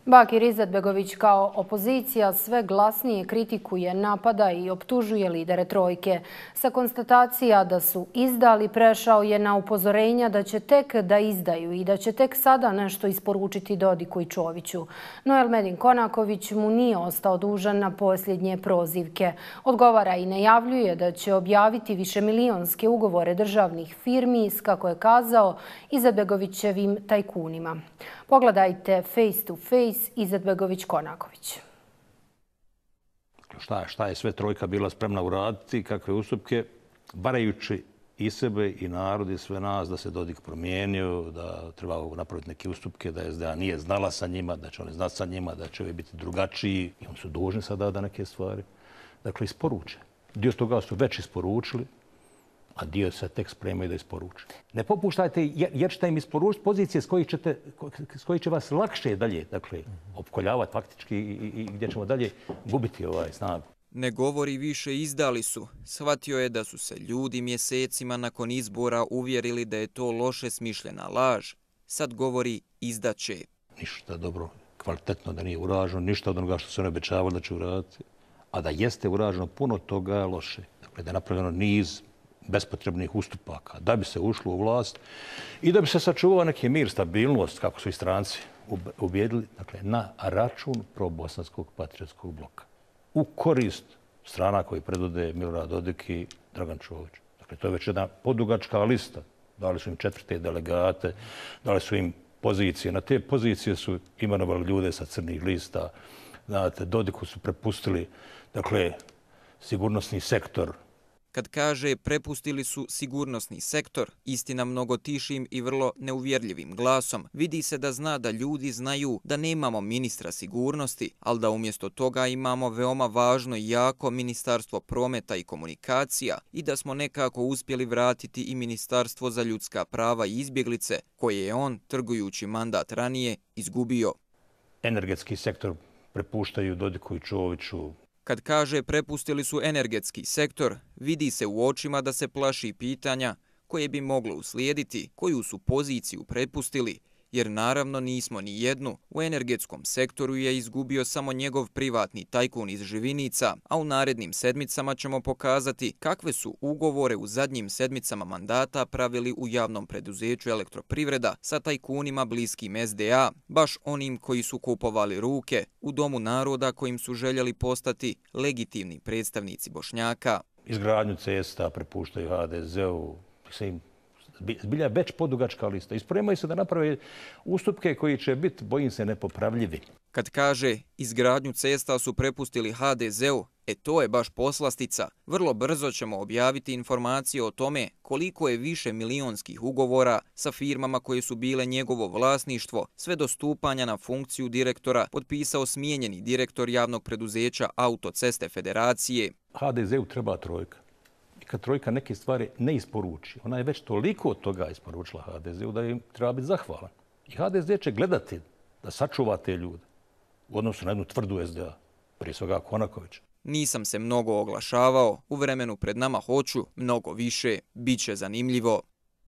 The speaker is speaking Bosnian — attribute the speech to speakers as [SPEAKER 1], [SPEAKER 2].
[SPEAKER 1] Bakir Izetbegović kao opozicija sve glasnije kritikuje, napada i optužuje lidere trojke. Sa konstatacija da su izdali prešao je na upozorenja da će tek da izdaju i da će tek sada nešto isporučiti Dodiku i Čoviću. No Elmedin Konaković mu nije ostao dužan na posljednje prozivke. Odgovara i najavljuje da će objaviti višemilionske ugovore državnih firmi s, kako je kazao, Izetbegovićevim tajkunima. Pogledajte face to face Izetbegović-Konaković.
[SPEAKER 2] Šta je sve trojka bila spremna uraditi, kakve ustupke, varajući i sebe i narod i sve nas da se Dodik promijenio, da treba napraviti neke ustupke, da SDA nije znala sa njima, da će oni znati sa njima, da će ovi biti drugačiji. I oni su dužni sada da neke stvari. Dakle, isporuče. Dio toga su već isporučili, a dio se tek spremaju da isporuče. Ne popuštajte jer ćete im isporučiti pozicije s kojih će vas lakše dalje, dakle, opkoljavati faktički i gdje ćemo dalje gubiti snagu.
[SPEAKER 3] Ne govori više, izdali su. Shvatio je da su se ljudi mjesecima nakon izbora uvjerili da je to loše smišljena laž. Sad govori izdaće.
[SPEAKER 2] Ništa dobro, kvalitetno da nije uraženo, ništa od onoga što su ne obećavali da će uraditi. A da jeste uraženo puno toga loše. Dakle, da je napravljeno niz bespotrebnih ustupaka da bi se ušlo u vlast i da bi se sačuvao neki mir, stabilnost, kako su i stranci ubijedili, dakle, na račun probosanskog patriotskog bloka. U korist strana koji predvode Milorad Dodik i Dragan Čović. Dakle, to je već jedna podugačka lista. Dali su im 4. delegate, dali su im pozicije. Na te pozicije su imenovali ljude sa crnih lista. Znate, Dodiku su prepustili, dakle, sigurnosni sektor.
[SPEAKER 3] Kad kaže prepustili su sigurnosni sektor, istina mnogo tišim i vrlo neuvjerljivim glasom, vidi se da zna da ljudi znaju da nemamo ministra sigurnosti, ali da umjesto toga imamo veoma važno i jako Ministarstvo prometa i komunikacija i da smo nekako uspjeli vratiti i Ministarstvo za ljudska prava i izbjeglice, koje je on, trgujući mandat ranije, izgubio.
[SPEAKER 2] Energetski sektor prepuštaju Dodiku i Čoviću.
[SPEAKER 3] Kad kaže prepustili su energetski sektor, vidi se u očima da se plaši pitanja koje bi moglo uslijediti, koju su poziciju prepustili, jer naravno nismo ni jednu. U energetskom sektoru je izgubio samo njegov privatni tajkun iz Živinica, a u narednim sedmicama ćemo pokazati kakve su ugovore u zadnjim sedmicama mandata pravili u javnom preduzeću Elektroprivreda sa tajkunima bliskim SDA, baš onim koji su kupovali ruke u Domu naroda kojim su željeli postati legitimni predstavnici Bošnjaka.
[SPEAKER 2] Izgradnju cesta prepuštaju HDZ-u, zbilja već podugačka lista. Ispremaju se da naprave ustupke koji će biti, bojim se, nepopravljivi.
[SPEAKER 3] Kad kaže izgradnju cesta su prepustili HDZ-u, to je baš poslastica. Vrlo brzo ćemo objaviti informacije o tome koliko je više milionskih ugovora sa firmama koje su bile njegovo vlasništvo, sve do stupanja na funkciju direktora potpisao smijenjeni direktor javnog preduzeća Autoceste Federacije.
[SPEAKER 2] HDZ-u treba trojka. Kad trojka neke stvari ne isporuči, ona je već toliko od toga isporučila HDZ-u da im treba biti zahvalan. I HDZ će gledati da sačuva te ljude u odnosu na jednu tvrdu SDA, prije svega Konaković.
[SPEAKER 3] Nisam se mnogo oglašavao, u vremenu pred nama hoću mnogo više, bit će zanimljivo.